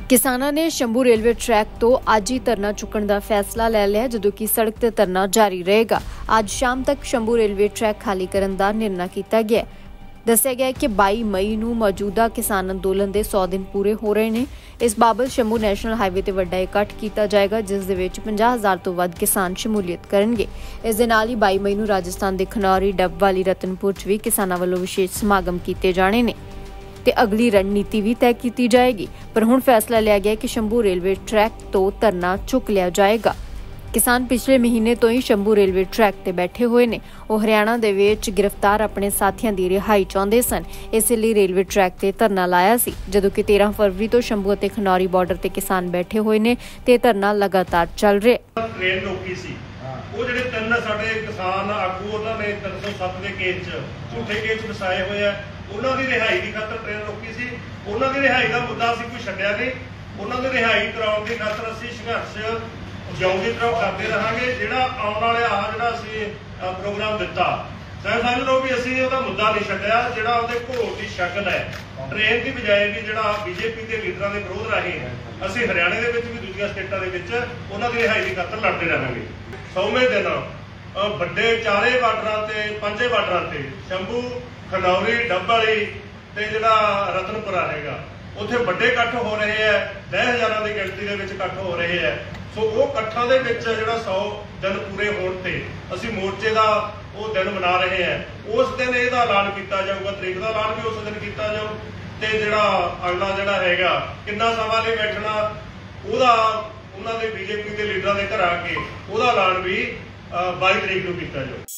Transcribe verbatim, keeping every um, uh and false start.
किसानों ने Shambhu railway track तो अज ही धरना चुकण का फैसला ले लिया, जदों कि सड़क ते धरना जारी रहेगा। अज शाम तक शंभू रेलवे ट्रैक खाली करने का निर्णय किया गया। दस्सिया गया कि बाई मई नूं मौजूदा किसान अंदोलन के सौ दिन पूरे हो रहे हैं। इस बाबत शंभू नैशनल हाईवे ते वड्डा इकट्ठ किया जाएगा, जिस दे विच पचास हज़ार तो वध किसान शमूलीयत करनगे। इस दे नाल ही बाई मई नूं राजस्थान के खनौरी, डबवाली, रतनपुर च भी किसानां वल्लों विशेष समागम किए जाने ने ते अगली रणनीति भी तय की जाएगी। पर हुण फैसला लिया गया कि शंभू रेलवे ट्रैक तो धरना चुक लिया जाएगा। किसान पिछले महीने तो ही शंभू रेलवे ट्रैक ते बैठे हुए ने। वो हरियाणा दे विच गिरफ्तार अपने साथियों की रिहाई चाहते सन, इसलिए रेलवे ट्रैक ते धरना लाया सी। जदों कि तेरह फरवरी तो शंभू अते खनौरी बॉर्डर ते किसान बैठे हुए ने ते धरना लगातार चल रहा। ट्रेन रोकी सी ਉਹ ਜਿਹੜੇ ਤਿੰਨ ਸਾਡੇ ਕਿਸਾਨ ਆਗੂ ਉਹਨਾਂ ਨੇ तीन सौ सात ਦੇ ਕੇਸ 'ਚ ਝੂਠੇ ਕੇਸ ਵਸਾਏ ਹੋਏ ਆ, ਉਹਨਾਂ ਦੀ ਰਿਹਾਈ ਦੀ ਖਾਤਰ ਟ੍ਰੇਨ ਰੋਕੀ ਸੀ। ਉਹਨਾਂ ਦੀ ਰਿਹਾਈ ਦਾ ਮੁੱਦਾ ਅਸੀਂ ਕੋਈ ਛੱਡਿਆ ਨਹੀਂ। ਉਹਨਾਂ ਦੀ ਰਿਹਾਈ ਕਰਾਉਣ ਦੀ ਖਾਤਰ ਅਸੀਂ ਸੰਘਰਸ਼ ਜਿਉਂਦੀ ਤਰ੍ਹਾਂ ਕਰਦੇ ਰਹਾਂਗੇ। ਜਿਹੜਾ ਆਉਣ ਵਾਲੇ ਆਹ ਜਿਹੜਾ ਅਸੀਂ ਪ੍ਰੋਗਰਾਮ ਦਿੱਤਾ ਸਹਿ ਸਮਝ ਲਓ ਵੀ ਅਸੀਂ ਉਹਦਾ ਮੁੱਦਾ ਨਹੀਂ ਛੱਡਿਆ। ਜਿਹੜਾ ਉਹਦੇ ਘੋਲ ਦੀ ਸ਼ਕਲ ਹੈ ਟ੍ਰੇਨ ਦੀ ਬਜਾਏ ਵੀ ਜਿਹੜਾ ਬੀਜੇਪੀ ਦੇ ਲੀਡਰਾਂ ਦੇ ਵਿਰੋਧ ਰਾਹੀਂ ਅਸੀਂ ਹਰਿਆਣੇ ਦੇ ਵਿੱਚ ਵੀ ਦੂਜੀਆਂ ਸਟੇਟਾਂ ਦੇ ਵਿੱਚ ਉਹਨਾਂ ਦੀ ਰਿਹਾਈ ਦੀ ਖਾਤਰ ਲੜਦੇ ਰਹਾਂਗੇ। ਸੌਵੇਂ ਦਿਨ ਵੱਡੇ ਚਾਰੇ ਬਾਰਡਰਾਂ ਤੇ ਪੰਜੇ ਬਾਰਡਰਾਂ ਤੇ ਸ਼ੰਭੂ, ਖਨੌਰੀ, ਡੱਬਵਾਲੀ ਤੇ ਜਿਹੜਾ ਰਤਨਪੁਰਾ ਹੈਗਾ ਉੱਥੇ ਵੱਡੇ ਇਕੱਠ ਹੋ ਰਹੇ ਹੈ। ਦਸ ਹਜ਼ਾਰਾਂ ਦੀ ਗਿਣਤੀ ਦੇ ਵਿੱਚ ਇਕੱਠ ਹੋ ਰਹੇ ਹੈ। ਸੋ ਉਹ ਇਕੱਠਾਂ ਦੇ ਵਿੱਚ ਜਿਹੜਾ ਸੌ ਦਿਨ ਪੂਰੇ ਹੋਣ ਤੇ ਅਸੀਂ ਮੋਰਚੇ ਦਾ ਉਹ ਦਿਨ ਮਨਾ ਰਹੇ ਹੈ। ਉਸ ਦਿਨ ਇਹਦਾ ਐਲਾਨ ਕੀਤਾ ਜਾਊਗਾ, ਤਰੀਕ ਦਾ ਐਲਾਨ ਵੀ ਉਸ ਦਿਨ ਕੀਤਾ ਜਾਊ ਤੇ ਜਿਹੜਾ ਅਗਲਾ ਜਿਹੜਾ ਹੈਗਾ ਕਿੰਨਾ ਸਮਾਂ ਲਈ ਬੈਠਣਾ ਉਹਦਾ ਉਹਨਾਂ ਦੇ ਬੀਜੇਪੀ ਦੇ ਲੀਡਰਾਂ ਦੇ ਘਰ ਆ ਕੇ ਉਹਦਾ ਐਲਾਨ ਵੀ बाईस तरीक को किया जाए।